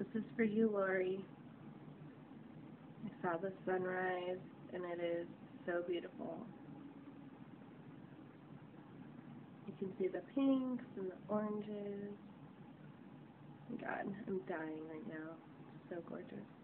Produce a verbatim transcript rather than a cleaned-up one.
This is for you, Lori. I saw the sunrise, and it is so beautiful. You can see the pinks and the oranges. God, I'm dying right now. So gorgeous.